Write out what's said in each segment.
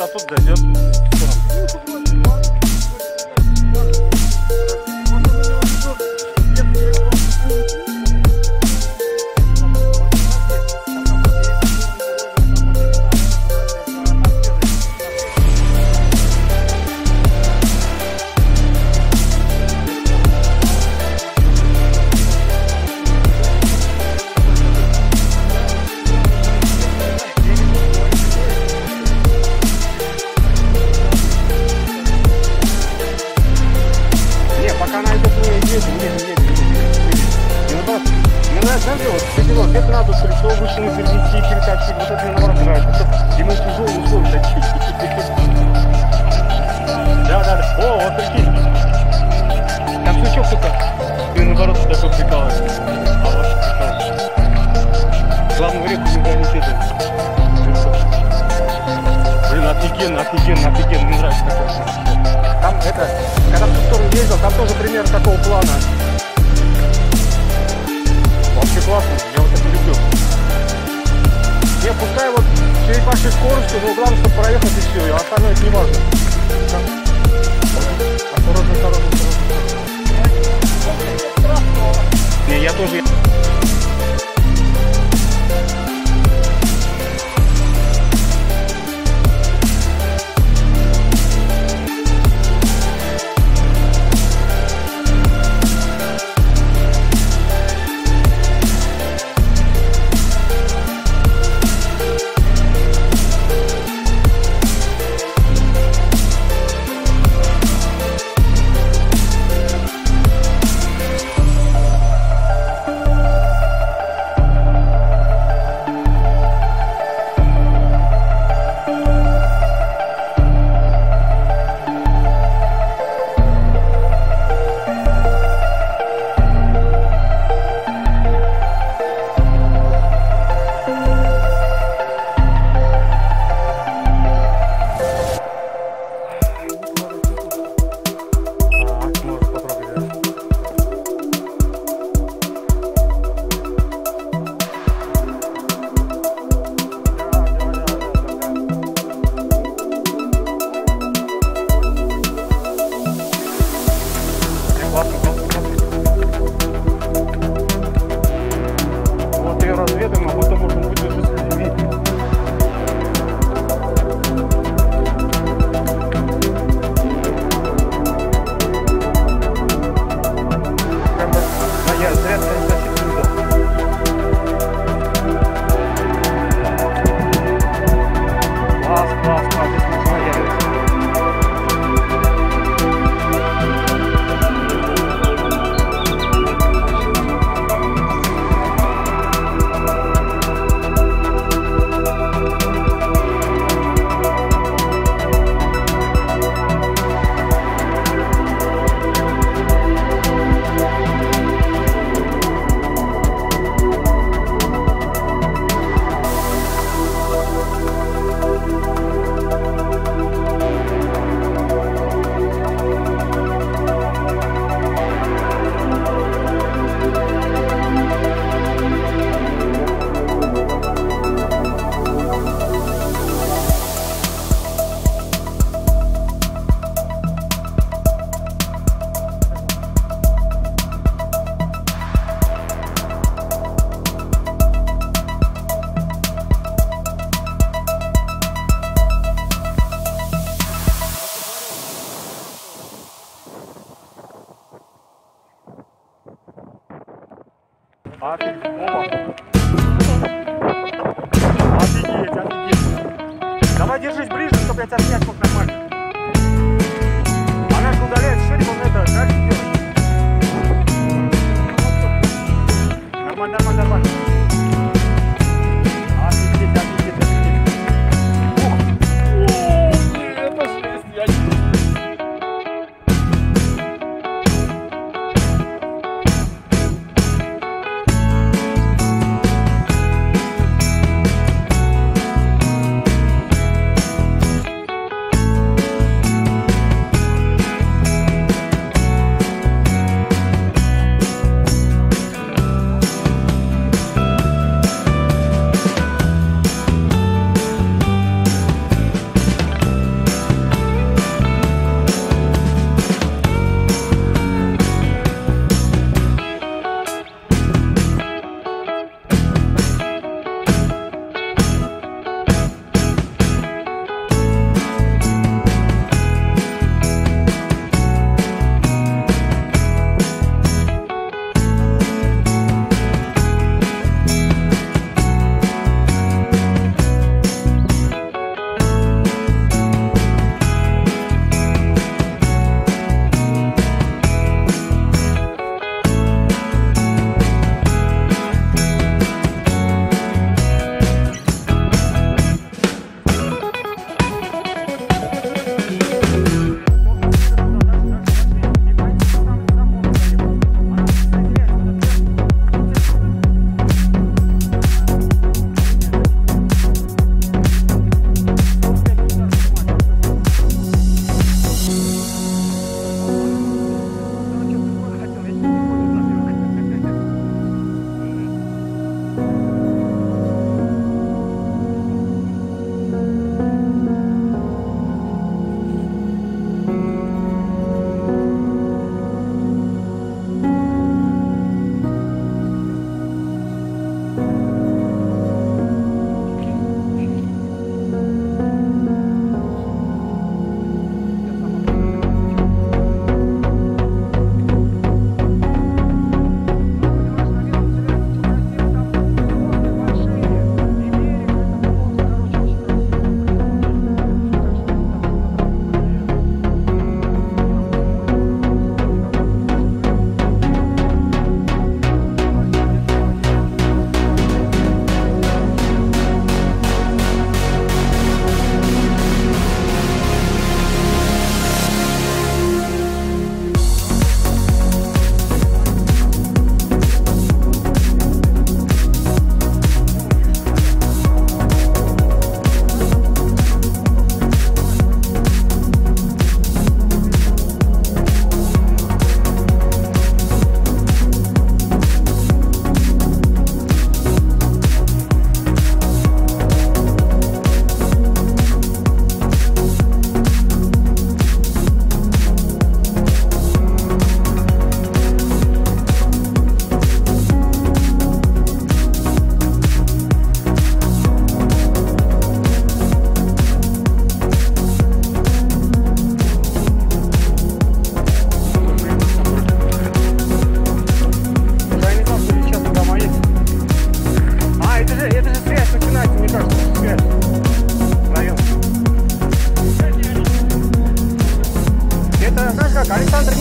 а тут дойдет. Это надо, что вышел перенести и перетащить. Вот это мне наоборот нравится. Ему тяжелые условия такие. Да. О, вот прикинь. Там сучок только. И наоборот такой прикалывается. А вот прикалывается. Главное, в реку не залетит. Блин, офигенно. Мне нравится такое. Там это, когда в ту сторону ездил, там тоже пример такого плана. Вообще классно, я вот это люблю. Не, пускай вот через вашей скоростью, но главное, чтобы проехать и все, а остальное это не важно. Осторожно. Не, я тоже... Вот ее разведаем, а потом можно будет уже с людьми. Я зря не засекнул. Класс, здесь можно наедаться. Офигеть. Давай держись ближе, чтобы я тебя снять мог нормально. Она же удаляет шире, можно это дальше делать. Нормально. Офигеть. Это жесть, я не...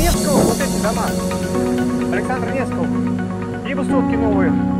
Невского, вот эти дома. Александра Невского. И высотки новые.